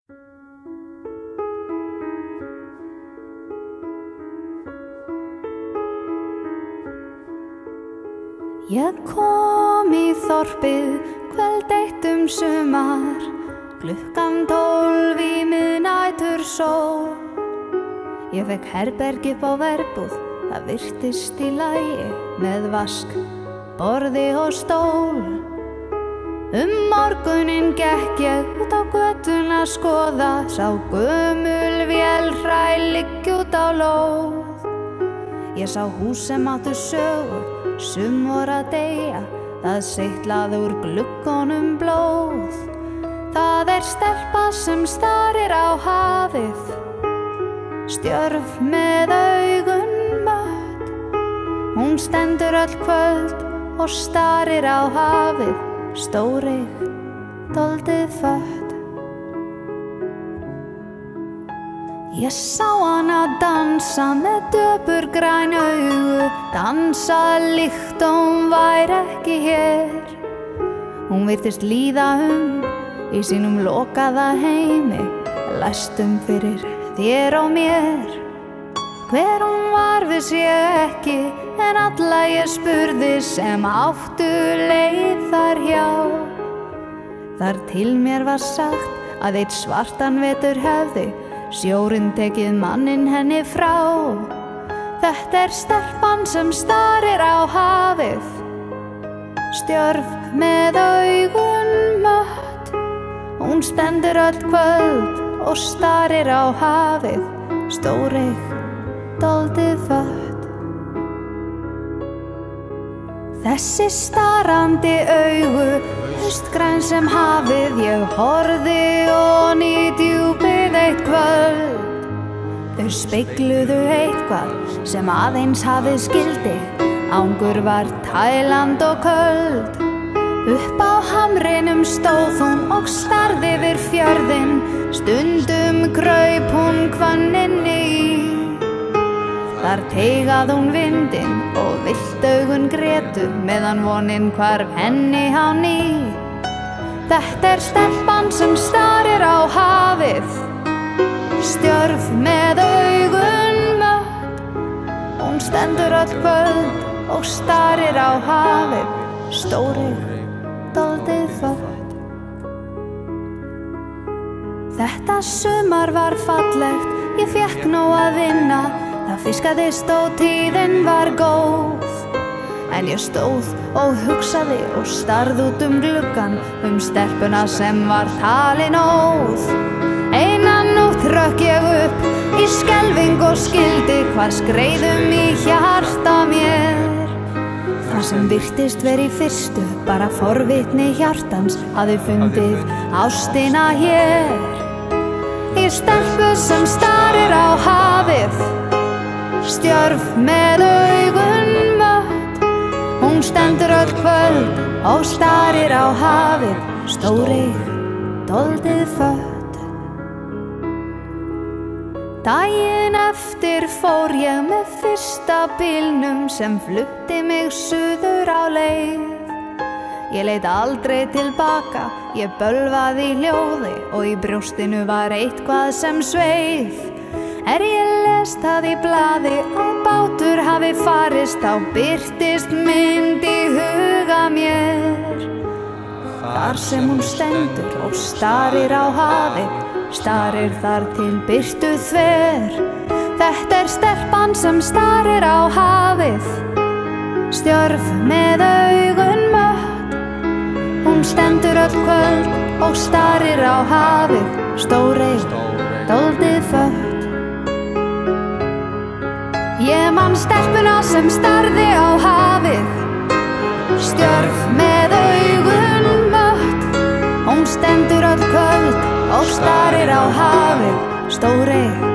Ég kom í þorpið kvöld eitt sumar, klukkan 12 í miðnætur sól. Ég fekk herbergi upp á verbúð, það virtist í lagi með vask, borði og stól. Morguninn gekk ég út á götuna að skoða, sá gömul vélhræ liggja út á lóð. Ég sá hús sem áttu sögu, sum voru að deyja, það seytlaði úr gluggunum blóð. Það stelpa sem starir á hafið, stjörf með augun mött. Hún stendur öll kvöld og starir á hafið, stórig, dálítið fött. Ég sá hana dansa með döpurgræn augu, dansa líkt og hún væri ekki hér. Hún virtist líða í sínum lokaða heimi, læstum fyrir þér og mér. Hver hún var viss ég ekki, en alla ég spurði sem áttu leið þar hjá. Þar til mér var sagt að einn svartan vetur hefði sjórinn tekið manninn henni frá. Þetta stelpan sem starir á hafið, stjörf með augun mött. Hún stendur öll kvöld og starir á hafið, stórig, dálítið fött. Þessi starandi augu, haustgræn sem hafið, ég horfði ofan í djúpið eitt kvöld. Þau spegluðu eitthvað sem aðeins hafið skildi, ángur var tæland og köld. Upp á hamrinum stóð hún og starði yfir fjörðinn, stundum kraup hún hvönninni í. Þar teygað hún vindinn og villt augun grétu, meðan vonin hvarf henni á ný. Þetta stelpan sem starir á hafið, stjörf með augun mött. Hún stendur öll kvöld og starir á hafið, stórig, dálítið fött. Þetta sumar var fallegt, ég fékk nóg að vinna, það fiskaðist og tíðin var góð. En ég stóð og hugsaði og starði út gluggann, stelpuna sem var talin óð. Eina nótt hrökk ég upp í skelfing og skildi hvað skreið í hjarta mér. Það sem virtist í fyrstu bara forvitni hjartans, hafði fundið ástina hér. Í stelpu sem starir á hafið, stjörf með augun mött. Hún stendur öll kvöld og starir á hafið, stórig, dálítið fött. Daginn eftir fór ég með fyrsta bílnum sem flutti mig suður á leið. Ég leit aldrei tilbaka, ég bölvaði í hljóði og í brjóstinu var eitthvað sem sveið. Ég les það í blaði að bátur hafi farist, þá birtist mynd í huga mér. Þar sem hún stendur og starir á hafið, starir þar til birtu þver. Þetta stelpan sem starir á hafið, stjörf með augun mött. Hún stendur öll kvöld og starir á hafið, stórig, dálítið fött. Ég man stelpuna sem starði á hafið, stjörf með augun mött. Hún stendur öll kvöld og starir á hafið, stórig,